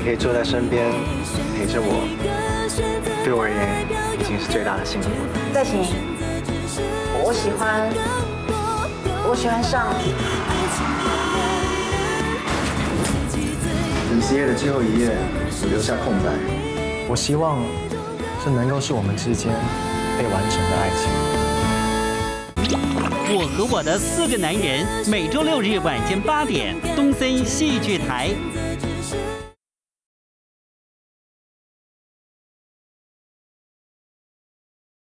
可以坐在身边陪着我，对我而言已经是最大的幸福了。 在行，我喜欢上。 本系列的最后一页，我留下空白。我希望这能够是我们之间被完成的爱情。 我和我的4个男人，每周6日晚间8点，东森戏剧台。